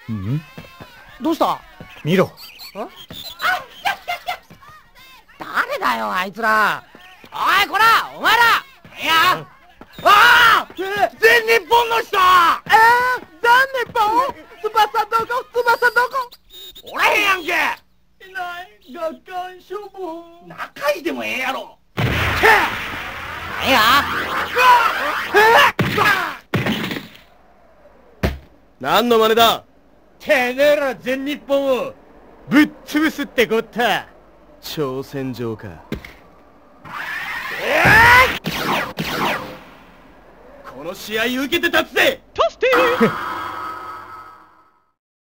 ん？ どうした？ 見ろ。 誰だよあいつら。おいこらお前ら。いやああ全日本の人。全日本？翼どこ？翼どこ？おらへんやんけ。いない。学館処分。仲いいでもええやろ。何や？ 何の真似だ。 てめえら全日本をぶっ潰すってこった。 挑戦状か。 この試合受けて立つぜ。 トスティー